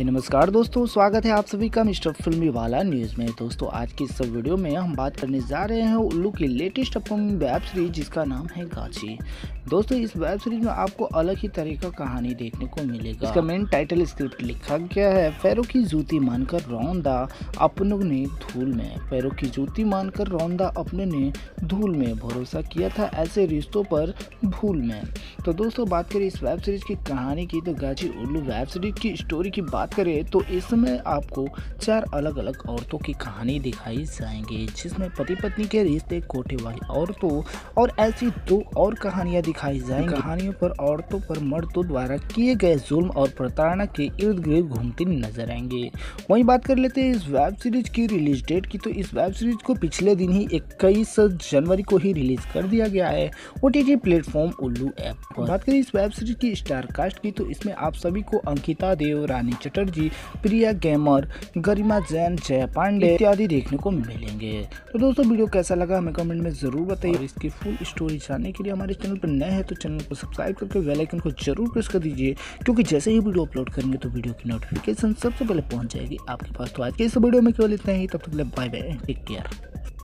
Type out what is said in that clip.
नमस्कार दोस्तों, स्वागत है आप सभी का मिस्टर फिल्मी वाला न्यूज़ में। दोस्तों आज की इस वीडियो में हम बात करने जा रहे हैं उल्लू की लेटेस्ट अपकमिंग वेब सीरीज जिसका नाम है गाची। दोस्तों इस वेब सीरीज में आपको अलग ही तरह का कहानी देखने को मिलेगा। इसका मेन टाइटल स्क्रिप्ट लिखा गया है पैरों की जूती मानकर रौंदा अपनों ने धूल में। पैरों की जूती मानकर रौंदा अपने ने धूल में, भरोसा किया था ऐसे रिश्तों पर भूल में। तो दोस्तों बात करें इस वेब सीरीज की कहानी की, तो गाची उल्लू वेब सीरीज की स्टोरी की बात करें तो इसमें आपको 4 अलग अलग औरतों की कहानी दिखाई जाएंगी, जिसमें पति पत्नी के रिश्ते, कोठे वाली औरतों और ऐसी 2 और कहानियां दिखाई जाएंगी। कहानियों पर औरतों पर मर्दों द्वारा किए गए जुल्म और प्रताड़ना के इर्द गिर्द घूमती नजर आएंगे। वहीं बात कर लेते हैं इस वेब सीरीज की रिलीज डेट की, तो इस वेब सीरीज को पिछले दिन ही 21 जनवरी को ही रिलीज कर दिया गया है OTT प्लेटफॉर्म उल्लू ऐप पर। बात करें इस वेब सीरीज की स्टार कास्ट की, तो इसमें आप सभी को अंकिता देव, रानी चटर्जी, प्रिया गेमर, गरिमा जैन, जय पांडे इत्यादि देखने को मिलेंगे। तो दोस्तों वीडियो कैसा लगा हमें कमेंट में जरूर बताइए। और इसकी फुल स्टोरी जानने के लिए हमारे चैनल पर नए हैं तो चैनल को सब्सक्राइब करके बेल आइकन को जरूर प्रेस कर दीजिए, क्योंकि जैसे ही वीडियो अपलोड करेंगे तो वीडियो की नोटिफिकेशन सबसे पहले पहुंच जाएगी आपके पास। तो आज के इस वीडियो में केवल इतना ही, तब तक के लिए बाय बाय, टेक केयर।